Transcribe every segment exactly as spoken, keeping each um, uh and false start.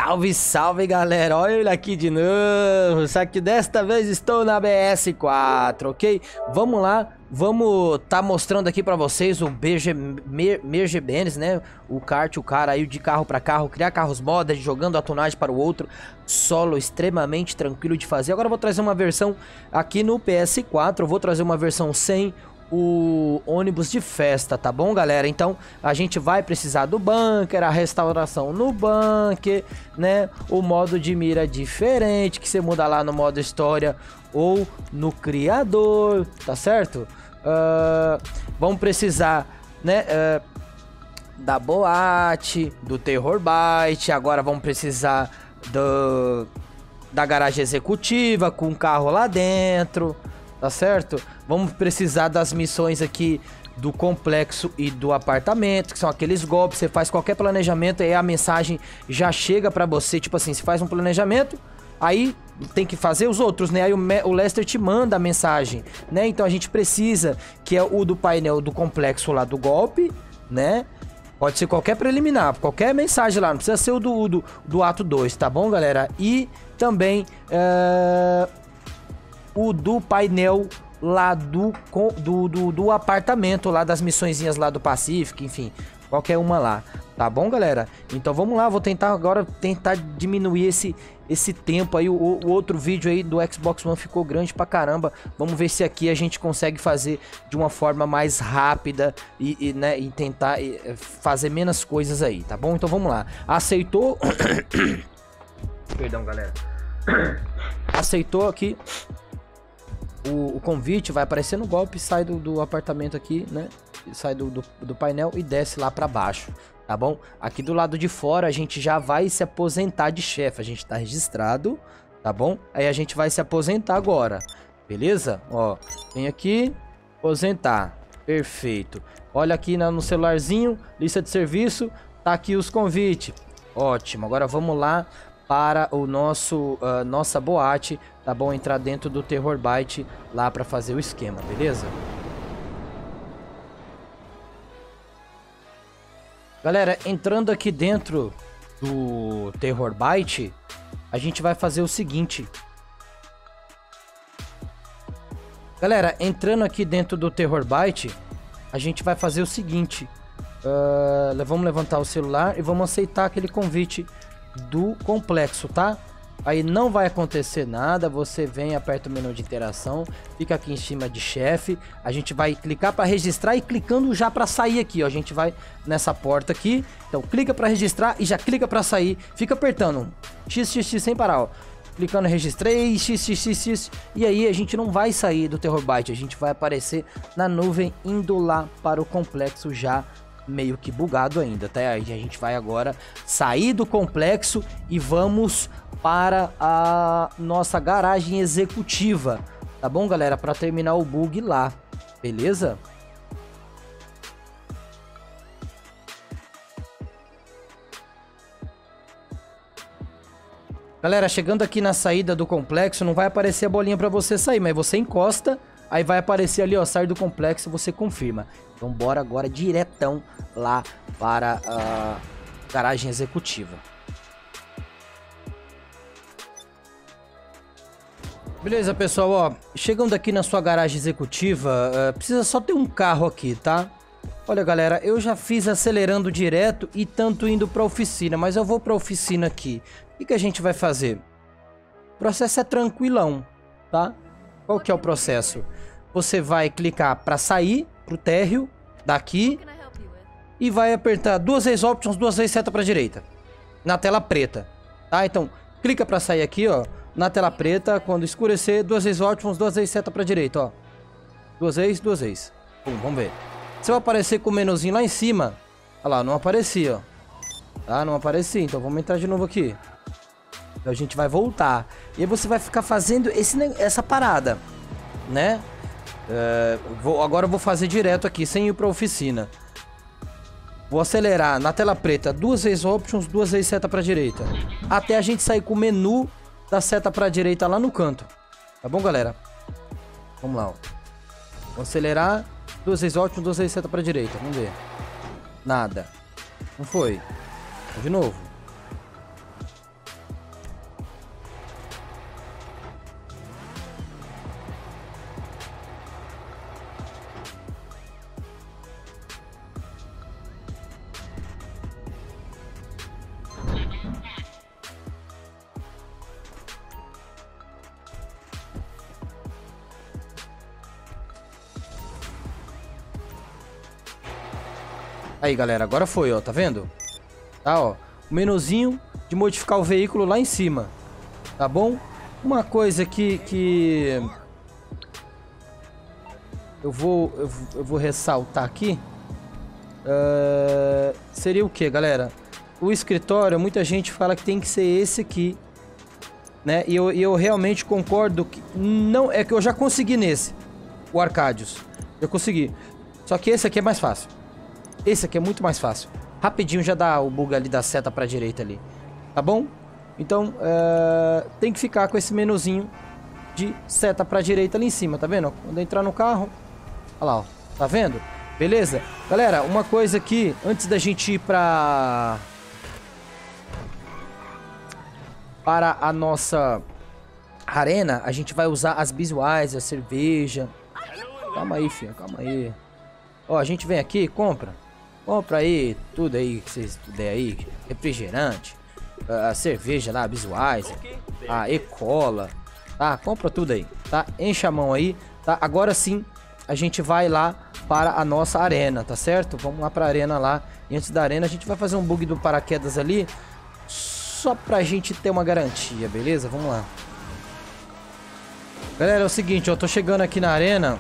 Salve, salve, galera. Olha ele aqui de novo. Só que desta vez estou na B S quatro, ok? Vamos lá. Vamos tá mostrando aqui pra vocês o B G Merge-Benz, né? O kart, o cara aí de carro pra carro, criar carros modas, jogando a tunagem para o outro. Solo extremamente tranquilo de fazer. Agora eu vou trazer uma versão aqui no P S quatro. Eu vou trazer uma versão sem o ônibus de festa, tá bom, galera? Então a gente vai precisar do bunker, a restauração no bunker, né? O modo de mira diferente, que você muda lá no modo história ou no criador, tá certo? Uh, vamos precisar, né? Uh, da boate, do Terror Byte. Agora vamos precisar do, da garagem executiva com o carro lá dentro. Tá certo? Vamos precisar das missões aqui do complexo e do apartamento, que são aqueles golpes. Você faz qualquer planejamento e a mensagem já chega pra você. Tipo assim, você faz um planejamento, aí tem que fazer os outros, né? Aí o, o Lester te manda a mensagem, né? Então a gente precisa, que é o do painel do complexo lá do golpe, né? Pode ser qualquer preliminar, qualquer mensagem lá, não precisa ser o do, do, do ato dois, tá bom, galera? E também Uh... o do painel lá do, do, do, do apartamento, lá das missõezinhas lá do Pacífico, enfim, qualquer uma lá, tá bom, galera? Então vamos lá, vou tentar agora tentar diminuir esse, esse tempo aí. O, o outro vídeo aí do Xbox One ficou grande pra caramba. Vamos ver se aqui a gente consegue fazer de uma forma mais rápida e, e, né, e tentar e, fazer menos coisas aí, tá bom? Então vamos lá. Aceitou? Perdão, galera. Aceitou aqui O, o convite, vai aparecer no golpe, sai do, do apartamento aqui, né? Sai do, do, do painel e desce lá pra baixo, tá bom? Aqui do lado de fora a gente já vai se aposentar de chefe, a gente tá registrado, tá bom? Aí a gente vai se aposentar agora, beleza? Ó, vem aqui, aposentar, perfeito. Olha aqui na, no celularzinho, lista de serviço, tá aqui os convites, ótimo. Agora vamos lá para o nosso, uh, nossa boate, tá bom? Entrar dentro do Terror Byte lá para fazer o esquema, beleza? Galera, entrando aqui dentro do Terror Byte, a gente vai fazer o seguinte. Galera, entrando aqui dentro do Terror Byte, a gente vai fazer o seguinte. Uh, vamos levantar o celular e vamos aceitar aquele convite do complexo, tá? Aí não vai acontecer nada, você vem, aperta o menu de interação, fica aqui em cima de chefe, a gente vai clicar para registrar e clicando já para sair aqui, ó, a gente vai nessa porta aqui, então clica para registrar e já clica para sair, fica apertando X X X sem parar, ó, clicando registrei, X X X X, e aí a gente não vai sair do Terror Byte, a gente vai aparecer na nuvem indo lá para o complexo já meio que bugado ainda, tá? Aí a gente vai agora sair do complexo e vamos para a nossa garagem executiva, tá bom, galera? Para terminar o bug lá, beleza? Galera, chegando aqui na saída do complexo, não vai aparecer a bolinha para você sair, mas você encosta, aí vai aparecer ali, ó, sair do complexo, você confirma. Então bora agora diretão lá para a garagem executiva. Beleza, pessoal, ó, chegando aqui na sua garagem executiva, uh, precisa só ter um carro aqui, tá? Olha, galera, eu já fiz acelerando direto e tanto indo para a oficina, mas eu vou para a oficina aqui. O que, que a gente vai fazer? O processo é tranquilão, tá? Qual que é o processo? Você vai clicar para sair pro térreo daqui e vai apertar duas vezes options, duas vezes seta para direita na tela preta, tá? Então clica para sair aqui, ó, na tela preta, quando escurecer, duas vezes options, duas vezes seta para direita, ó, duas vezes, duas vezes. Pum, vamos ver. Você vai aparecer com o menuzinho lá em cima. Olha lá, não aparecia, ó. Tá? Não aparecia, então vamos entrar de novo aqui. Então a gente vai voltar e aí você vai ficar fazendo esse, essa parada, né? Uh, vou, agora eu vou fazer direto aqui, sem ir para a oficina. Vou acelerar na tela preta, duas vezes options, duas vezes seta para direita, até a gente sair com o menu da seta para direita lá no canto. Tá bom, galera? Vamos lá, ó. Vou acelerar, duas vezes options, duas vezes seta para direita. Vamos ver. Nada. Não foi. De novo. Aí, galera, agora foi, ó, tá vendo? Tá, ó, o menuzinho de modificar o veículo lá em cima, tá bom? Uma coisa que, que eu vou, eu, eu vou ressaltar aqui, uh, seria o que, galera? O escritório, muita gente fala que tem que ser esse aqui, né? E eu, e eu realmente concordo que não, é que eu já consegui nesse, o Arcadius, eu consegui. Só que esse aqui é mais fácil. Esse aqui é muito mais fácil. Rapidinho já dá o bug ali da seta pra direita ali. Tá bom? Então, é... tem que ficar com esse menuzinho de seta pra direita ali em cima, tá vendo? Quando entrar no carro... Olha lá, ó. Tá vendo? Beleza? Galera, uma coisa aqui, antes da gente ir pra... Para a nossa arena, a gente vai usar as visuais, a cerveja. Calma aí, filho, calma aí. Ó, a gente vem aqui, compra. Compra aí, tudo aí que vocês puderem aí. Refrigerante, a cerveja lá, visuais, a E-Cola, tá? Compra tudo aí, tá? Enche a mão aí, tá? Agora sim, a gente vai lá para a nossa arena, tá certo? Vamos lá para a arena lá. E antes da arena, a gente vai fazer um bug do paraquedas ali, só pra gente ter uma garantia, beleza? Vamos lá. Galera, é o seguinte, eu tô chegando aqui na arena.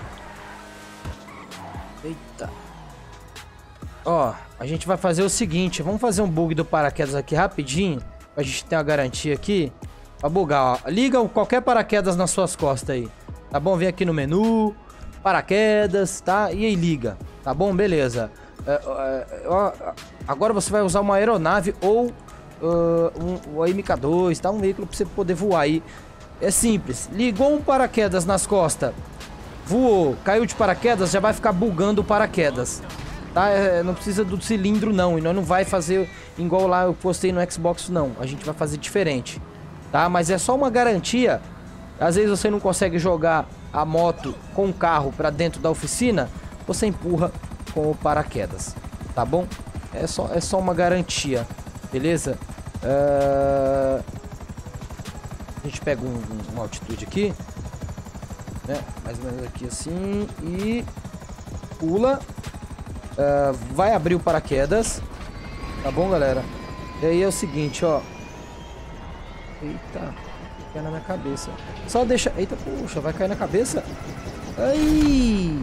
Eita. Ó, a gente vai fazer o seguinte, vamos fazer um bug do paraquedas aqui rapidinho, pra gente ter uma garantia aqui. Pra bugar, ó. Liga qualquer paraquedas nas suas costas aí, tá bom? Vem aqui no menu, paraquedas, tá? E aí liga, tá bom? Beleza. É, é, ó, agora você vai usar uma aeronave ou uh, um, um M K dois, tá? Um veículo pra você poder voar aí. É simples, ligou um paraquedas nas costas, voou, caiu de paraquedas, já vai ficar bugando o paraquedas. Tá? É, não precisa do cilindro não, e nós não vai fazer igual lá eu postei no Xbox não, a gente vai fazer diferente, tá? Mas é só uma garantia, às vezes você não consegue jogar a moto com o carro pra dentro da oficina, você empurra com o paraquedas, tá bom? É só, é só uma garantia, beleza? Uh... A gente pega um, um, uma altitude aqui, né? Mais ou menos aqui assim, e pula. Uh, vai abrir o paraquedas, tá bom, galera? E aí é o seguinte, ó. Eita, cai na minha cabeça. Só deixa... Eita, puxa, vai cair na cabeça? Ai!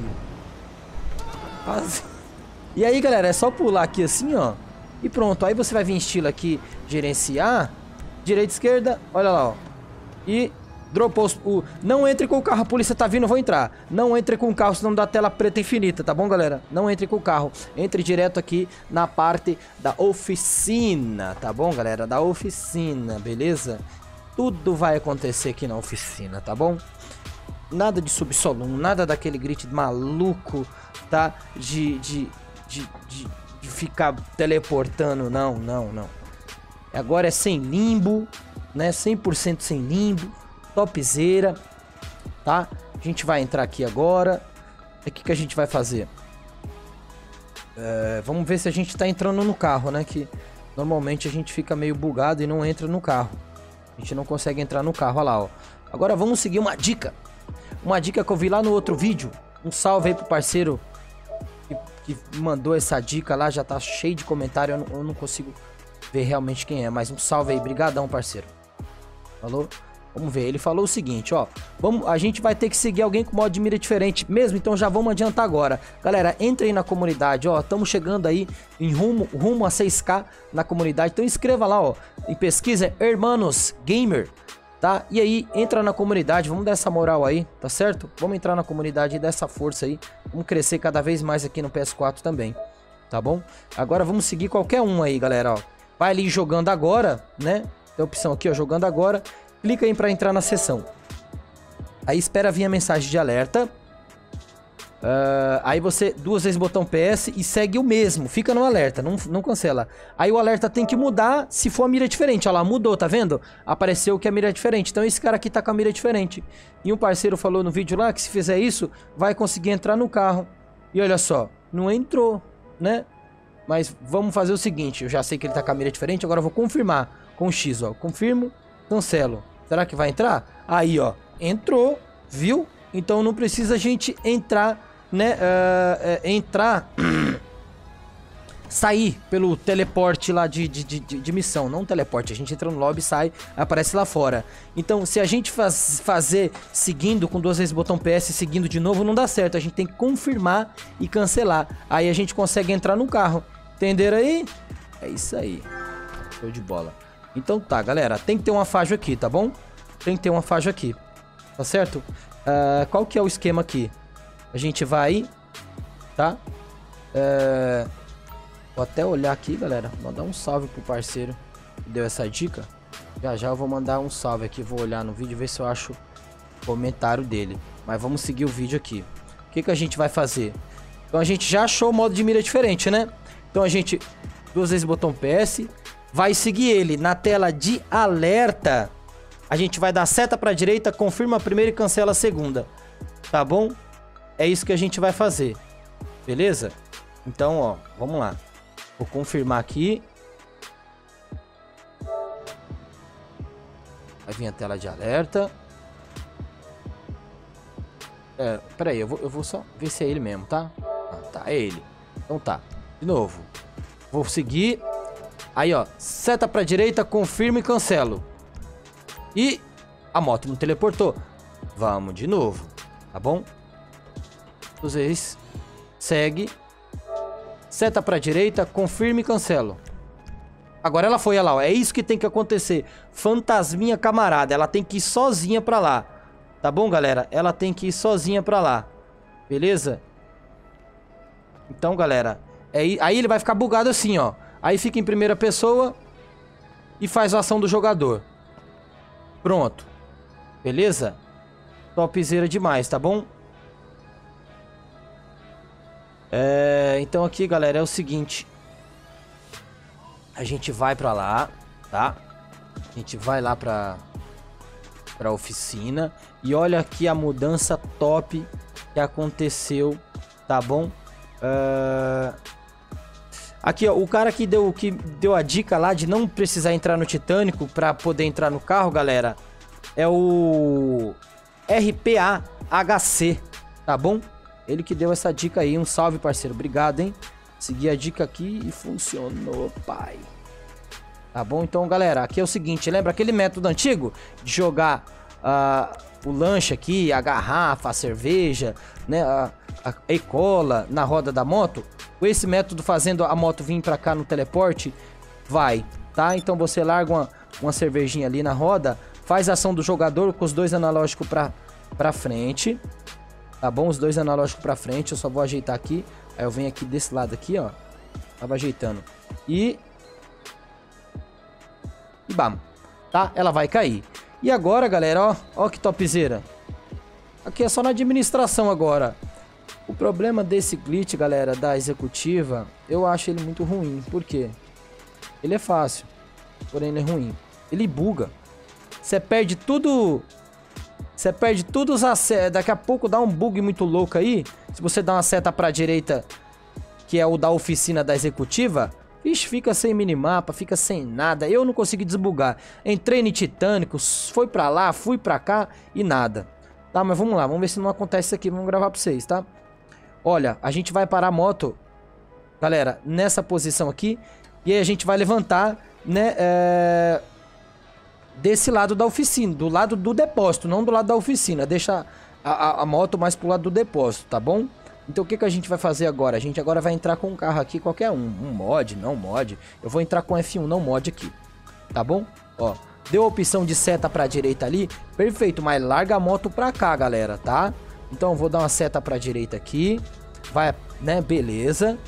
E aí, galera, é só pular aqui assim, ó. E pronto, aí você vai vir estilo aqui, gerenciar. Direita, esquerda, olha lá, ó. E... Dropou os, o... Não entre com o carro, a polícia tá vindo, eu vou entrar. Não entre com o carro, senão dá tela preta infinita, tá bom, galera? Não entre com o carro. Entre direto aqui na parte da oficina, tá bom, galera? Da oficina, beleza? Tudo vai acontecer aqui na oficina, tá bom? Nada de subsolo, nada daquele grit maluco, tá? De, de, de, de, de ficar teleportando, não, não, não. Agora é sem limbo, né? cem por cento sem limbo. Topzera, tá? A gente vai entrar aqui agora. O que que a gente vai fazer? É, vamos ver se a gente tá entrando no carro, né? Que normalmente a gente fica meio bugado e não entra no carro. A gente não consegue entrar no carro, olha lá, ó. Agora vamos seguir uma dica. Uma dica que eu vi lá no outro vídeo. Um salve aí pro parceiro que, que mandou essa dica lá. Já tá cheio de comentário, eu não, eu não consigo ver realmente quem é. Mas um salve aí, brigadão, parceiro. Falou? Vamos ver, ele falou o seguinte, ó. Vamos, a gente vai ter que seguir alguém com modo de mira diferente mesmo, então já vamos adiantar agora. Galera, entre aí na comunidade, ó. Estamos chegando aí em rumo, rumo a seis K na comunidade. Então inscreva lá, ó. Em pesquisa, Hermanos Gamer, tá? E aí, entra na comunidade, vamos dar essa moral aí, tá certo? Vamos entrar na comunidade e dar essa força aí. Vamos crescer cada vez mais aqui no P S quatro também, tá bom? Agora vamos seguir qualquer um aí, galera, ó. Vai ali jogando agora, né? Tem a opção aqui, ó, jogando agora. Clica aí para entrar na sessão. Aí espera vir a mensagem de alerta. Uh, aí você duas vezes botão P S e segue o mesmo. Fica no alerta, não, não cancela. Aí o alerta tem que mudar se for a mira diferente. Olha lá, mudou, tá vendo? Apareceu que a mira é diferente. Então esse cara aqui tá com a mira diferente. E um parceiro falou no vídeo lá que se fizer isso, vai conseguir entrar no carro. E olha só, não entrou, né? Mas vamos fazer o seguinte. Eu já sei que ele tá com a mira diferente, agora eu vou confirmar com o X, ó. Confirmo. Cancelo. Será que vai entrar? Aí, ó. Entrou, viu? Então não precisa a gente entrar, né? Uh, uh, entrar sair pelo teleporte lá de, de, de, de missão. Não teleporte, a gente entra no lobby, sai, aparece lá fora. Então, se a gente faz, fazer seguindo com duas vezes botão P S, seguindo de novo, não dá certo. A gente tem que confirmar e cancelar. Aí a gente consegue entrar no carro. Entenderam aí? É isso aí. Show de bola. Então tá, galera. Tem que ter uma faixa aqui, tá bom? Tem que ter uma faixa aqui. Tá certo? Uh, qual que é o esquema aqui? A gente vai... Tá? Uh... Vou até olhar aqui, galera. Mandar um salve pro parceiro que deu essa dica. Já já eu vou mandar um salve aqui. Vou olhar no vídeo e ver se eu acho o comentário dele. Mas vamos seguir o vídeo aqui. O que que a gente vai fazer? Então a gente já achou o modo de mira diferente, né? Então a gente... Duas vezes botão P S. Vai seguir ele na tela de alerta. A gente vai dar seta pra direita, confirma a primeira e cancela a segunda. Tá bom? É isso que a gente vai fazer. Beleza? Então, ó, vamos lá. Vou confirmar aqui. Vai vir a tela de alerta. É, peraí, eu vou, eu vou só ver se é ele mesmo, tá? Ah, tá, é ele. Então tá. De novo. Vou seguir. Aí, ó. Seta pra direita, confirma e cancelo. E a moto não teleportou. Vamos de novo. Tá bom? Vocês segue. Seta pra direita, confirma e cancelo. Agora ela foi, olha lá, ó. É isso que tem que acontecer. Fantasminha camarada, ela tem que ir sozinha pra lá. Tá bom, galera? Ela tem que ir sozinha pra lá. Beleza? Então, galera, é... aí ele vai ficar bugado assim, ó. Aí fica em primeira pessoa e faz a ação do jogador. Pronto. Beleza? Topzera demais, tá bom? É, então aqui, galera, é o seguinte. A gente vai pra lá, tá? A gente vai lá pra, pra oficina. E olha aqui a mudança top que aconteceu, tá bom? É... Aqui, ó, o cara que deu, que deu a dica lá de não precisar entrar no Titânico pra poder entrar no carro, galera, é o R P A H C, tá bom? Ele que deu essa dica aí. Um salve, parceiro. Obrigado, hein? Segui a dica aqui e funcionou, pai. Tá bom? Então, galera, aqui é o seguinte. Lembra aquele método antigo de jogar uh, o lanche aqui, a garrafa, a cerveja, né? A, a e-cola na roda da moto? Com esse método, fazendo a moto vir pra cá no teleporte, vai, tá? Então você larga uma, uma cervejinha ali na roda, faz a ação do jogador com os dois analógicos pra, pra frente. Tá bom? Os dois analógicos pra frente. Eu só vou ajeitar aqui. Aí eu venho aqui desse lado aqui, ó. Tava ajeitando. E... E bam. Tá? Ela vai cair. E agora, galera, ó. Ó que topzera. Aqui é só na administração agora. O problema desse glitch, galera, da executiva, eu acho ele muito ruim. Por quê? Ele é fácil. Porém, ele é ruim. Ele buga. Você perde tudo... Você perde todos os acertos. Daqui a pouco dá um bug muito louco aí. Se você dá uma seta pra direita, que é o da oficina da executiva, vixe, fica sem minimapa, fica sem nada. Eu não consegui desbugar. Entrei no Titânico, foi pra lá, fui pra cá e nada. Tá, mas vamos lá, vamos ver se não acontece isso aqui. Vamos gravar pra vocês, tá? Olha, a gente vai parar a moto, galera, nessa posição aqui. E aí a gente vai levantar, né, é... desse lado da oficina, do lado do depósito, não do lado da oficina. Deixa a, a, a moto mais pro lado do depósito, tá bom? Então o que, que a gente vai fazer agora? A gente agora vai entrar com um carro aqui, qualquer um. Um mod, não mod. Eu vou entrar com F um, não mod aqui. Tá bom? Ó, deu a opção de seta pra direita ali. Perfeito, mas larga a moto pra cá, galera, tá? Então eu vou dar uma seta pra direita aqui. Vai, né? Beleza.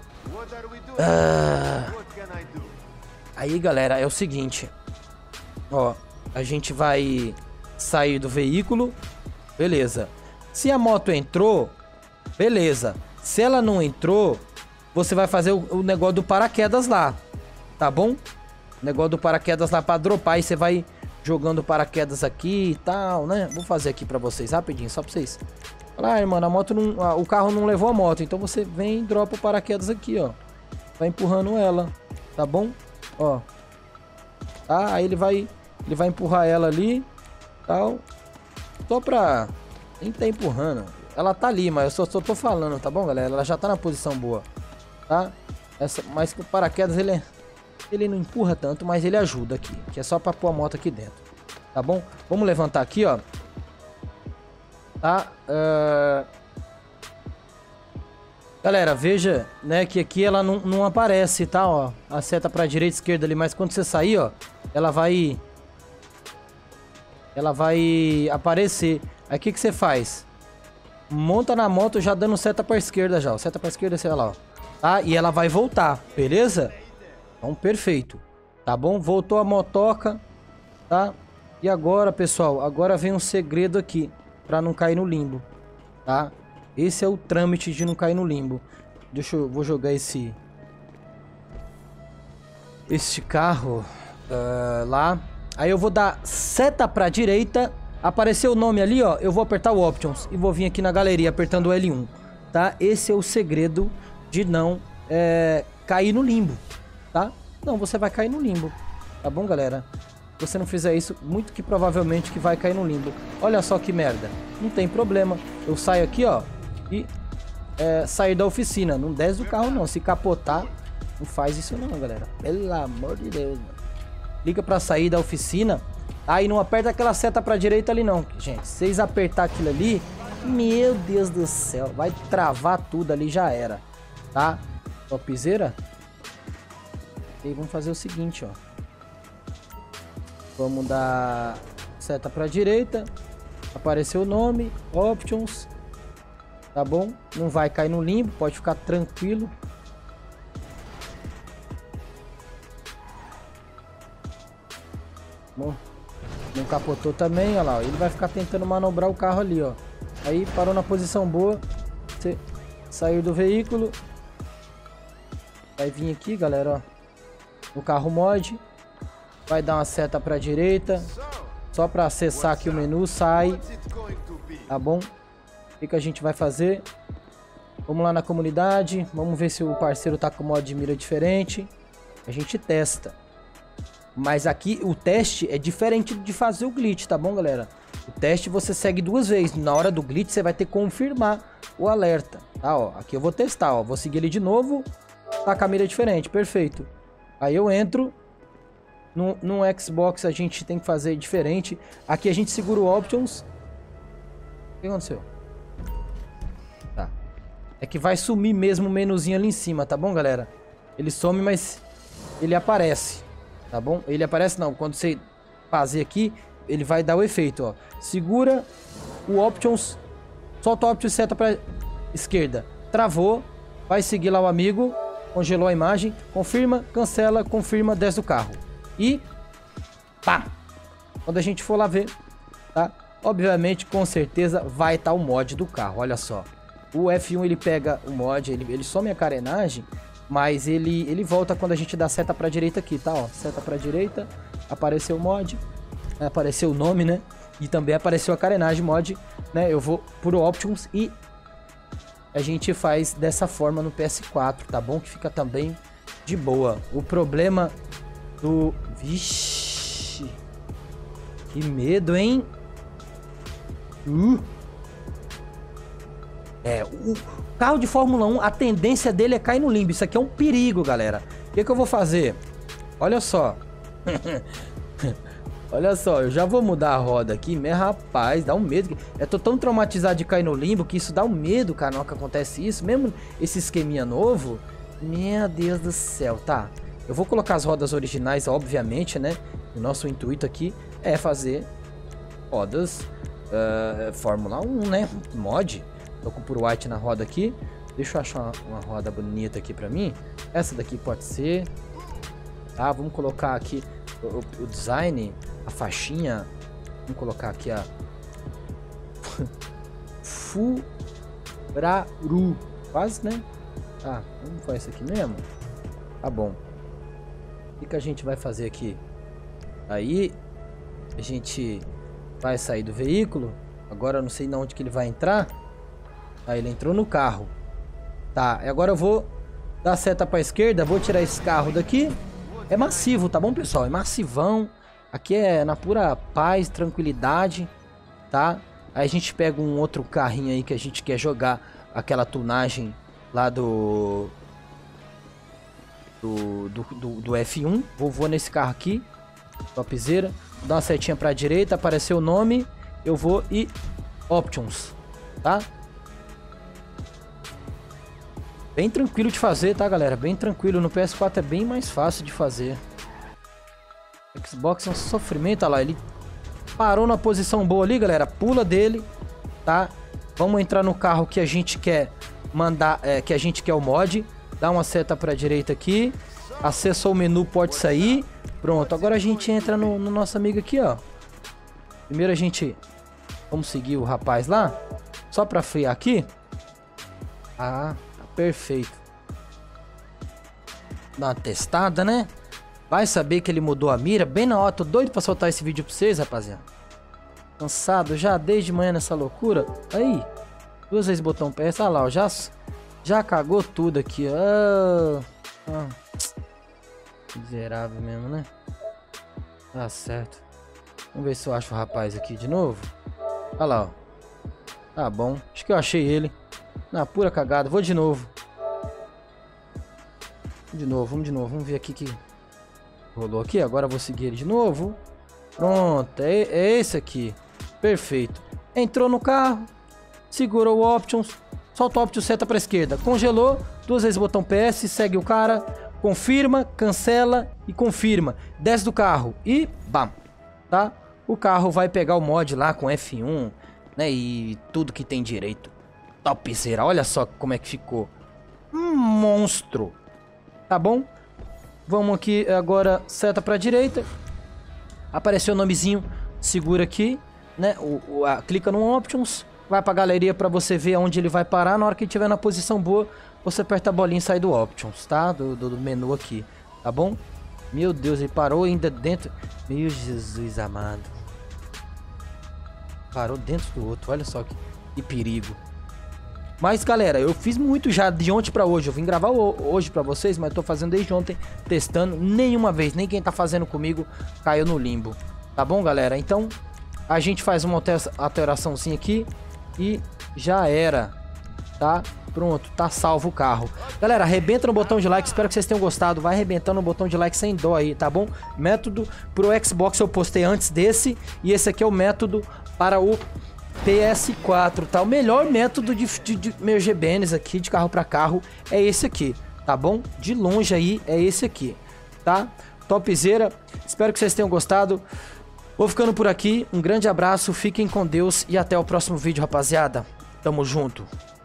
Ah... Aí, galera, é o seguinte. Ó, a gente vai sair do veículo. Beleza. Se a moto entrou, beleza. Se ela não entrou, você vai fazer o, o negócio do paraquedas lá. Tá bom? O negócio do paraquedas lá pra dropar. E você vai jogando paraquedas aqui e tal, né? Vou fazer aqui pra vocês rapidinho, só pra vocês. Ah, mano, a moto não... A, o carro não levou a moto. Então você vem e dropa o paraquedas aqui, ó. Vai empurrando ela. Tá bom? Ó. Tá? Aí ele vai... Ele vai empurrar ela ali. Tal. Só pra... Nem tá empurrando. Ela tá ali, mas eu só, só tô falando, tá bom, galera? Ela já tá na posição boa. Tá? Essa, mas com o paraquedas ele, ele não empurra tanto, mas ele ajuda aqui. Que é só pra pôr a moto aqui dentro. Tá bom? Vamos levantar aqui, ó. Tá? Uh... Galera, veja, né, que aqui ela não, não aparece, tá, ó. A seta pra direita e esquerda ali, mas quando você sair, ó, ela vai... Ela vai aparecer. Aí o que que você faz? Monta na moto já dando seta pra esquerda já, ó. Seta pra esquerda, sei lá, ó. Tá? E ela vai voltar, beleza? Então, perfeito. Tá bom? Voltou a motoca, tá? E agora, pessoal, agora vem um segredo aqui, pra não cair no limbo, tá? Esse é o trâmite de não cair no limbo. Deixa eu... Vou jogar esse... Este carro uh, lá. Aí eu vou dar seta pra direita. Apareceu o nome ali, ó. Eu vou apertar o Options e vou vir aqui na galeria apertando o L um, tá? Esse é o segredo de não é, cair no limbo, tá? Não, você vai cair no limbo, tá bom, galera? Se você não fizer isso, muito que provavelmente que vai cair no limbo. Olha só que merda. Não tem problema. Eu saio aqui, ó, e é, sair da oficina. Não desce do carro, não. Se capotar, não faz isso não, galera. Pelo amor de Deus, mano. Liga pra sair da oficina. Aí não aperta aquela seta pra direita ali não, gente. Se vocês apertar aquilo ali, meu Deus do céu, vai travar tudo ali, já era, tá? Topzera. E vamos fazer o seguinte, ó. Vamos dar seta pra direita. Apareceu o nome, Options. Tá bom? Não vai cair no limbo, pode ficar tranquilo. Bom, não capotou também, olha lá. Ele vai ficar tentando manobrar o carro ali, ó. Aí parou na posição boa. Você saiu do veículo. Vai vir aqui, galera, ó. No carro mod. Vai dar uma seta pra direita. Só pra acessar aqui o menu, sai. Tá bom? O que, que a gente vai fazer? Vamos lá na comunidade. Vamos ver se o parceiro tá com mod de mira diferente. A gente testa. Mas aqui o teste é diferente de fazer o glitch, tá bom, galera? O teste você segue duas vezes. Na hora do glitch você vai ter que confirmar o alerta. Tá, ó. Aqui eu vou testar, ó. Vou seguir ele de novo. Tá com a mira diferente, perfeito. Aí eu entro. No, no Xbox a gente tem que fazer diferente. Aqui a gente segura o Options. O que aconteceu? Tá. É que vai sumir mesmo o menuzinho ali em cima, tá bom, galera? Ele some, mas ele aparece. Tá bom? Ele aparece não. Quando você fazer aqui, ele vai dar o efeito, ó. Segura o Options. Solta o Options e seta pra esquerda. Travou. Vai seguir lá o amigo. Congelou a imagem. Confirma, cancela, confirma, desce do carro. E pá! Quando a gente for lá ver, tá? Obviamente, com certeza, vai estar o mod do carro. Olha só. O F um ele pega o mod, ele, ele some a carenagem, mas ele, ele volta quando a gente dá seta pra direita aqui, tá? Ó, seta pra direita, apareceu o mod, apareceu o nome, né? E também apareceu a carenagem mod, né? Eu vou por Options e a gente faz dessa forma no P S quatro, tá bom? Que fica também de boa. O problema do... Vixe! Que medo, hein? Uh. É, o carro de Fórmula um, a tendência dele é cair no limbo. Isso aqui é um perigo, galera. O que que eu vou fazer? Olha só. Olha só, eu já vou mudar a roda aqui. Mas, rapaz, dá um medo. Eu tô tão traumatizado de cair no limbo que isso dá um medo, cara, não que acontece isso. Mesmo esse esqueminha novo. Meu Deus do céu, tá. Eu vou colocar as rodas originais, obviamente, né? O nosso intuito aqui é fazer rodas uh, Fórmula um, né? Mod. Tô com o Puro White na roda aqui. Deixa eu achar uma, uma roda bonita aqui pra mim. Essa daqui pode ser. Tá, vamos colocar aqui o, o design, a faixinha. Vamos colocar aqui a Furaru. Quase, né? Tá, vamos fazer isso aqui mesmo? Tá bom. O que, que a gente vai fazer aqui? Aí a gente vai sair do veículo. Agora eu não sei de onde que ele vai entrar. Aí ele entrou no carro. Tá, e agora eu vou dar a seta pra esquerda. Vou tirar esse carro daqui. É massivo, tá bom, pessoal? É massivão. Aqui é na pura paz, tranquilidade, tá? Aí a gente pega um outro carrinho aí que a gente quer jogar aquela tunagem lá do... do, do, do, do F um. Vou, vou nesse carro aqui. Topzera. Dá uma setinha pra direita, apareceu o nome. Eu vou e... Options, tá? Bem tranquilo de fazer, tá, galera? Bem tranquilo. No P S quatro é bem mais fácil de fazer. Xbox é um sofrimento, olha lá. Ele parou na posição boa ali, galera. Pula dele, tá? Vamos entrar no carro que a gente quer mandar, é, que a gente quer o mod. Dá uma seta pra direita aqui. Acessa o menu, pode sair. Pronto, agora a gente entra no, no nosso amigo aqui, ó. Primeiro a gente... Vamos seguir o rapaz lá. Só pra frear aqui. Ah, tá perfeito. Dá uma testada, né? Vai saber que ele mudou a mira. Bem na hora, tô doido pra soltar esse vídeo pra vocês, rapaziada. Cansado já desde manhã nessa loucura. Aí, duas vezes botão P S. Olha lá, ó, já, já cagou tudo aqui. Ah, ah. Miserável mesmo, né? Tá certo. Vamos ver se eu acho o rapaz aqui de novo. Olha lá, ó. Tá bom. Acho que eu achei ele. Na pura cagada. Vou de novo. De novo, vamos de novo. Vamos ver aqui que rolou aqui. Agora eu vou seguir ele de novo. Pronto. É, é esse aqui. Perfeito. Entrou no carro. Segurou o Options. Solta o Options, seta pra esquerda. Congelou. Duas vezes botão P S. Segue o cara. Confirma. Cancela. E confirma. Desce do carro. E bam. Tá? O carro vai pegar o mod lá com F um, né? E tudo que tem direito. Topzera. Olha só como é que ficou. Um monstro. Tá bom? Vamos aqui agora, seta pra direita. Apareceu o nomezinho. Segura aqui, né? O, o, a, clica no Options. Vai pra galeria pra você ver onde ele vai parar. Na hora que ele estiver na posição boa, você aperta a bolinha e sai do Options, tá? Do, do, do menu aqui. Tá bom? Meu Deus, ele parou ainda dentro. Meu Jesus amado. Parou dentro do outro. Olha só que, que perigo. Mas, galera, eu fiz muito já de ontem pra hoje. Eu vim gravar hoje pra vocês, mas tô fazendo desde ontem, testando. Nenhuma vez, nem quem tá fazendo comigo caiu no limbo. Tá bom, galera? Então, a gente faz uma alteraçãozinha aqui e já era, tá? Pronto, tá salvo o carro. Galera, arrebenta no botão de like, espero que vocês tenham gostado. Vai arrebentando no botão de like sem dó aí, tá bom? Método pro Xbox eu postei antes desse. E esse aqui é o método para o P S quatro, tá? O melhor método de, de, de Mercedes aqui, de carro para carro, é esse aqui, tá bom? De longe aí, é esse aqui, tá? Topzera, espero que vocês tenham gostado. Vou ficando por aqui, um grande abraço, fiquem com Deus e até o próximo vídeo, rapaziada. Tamo junto.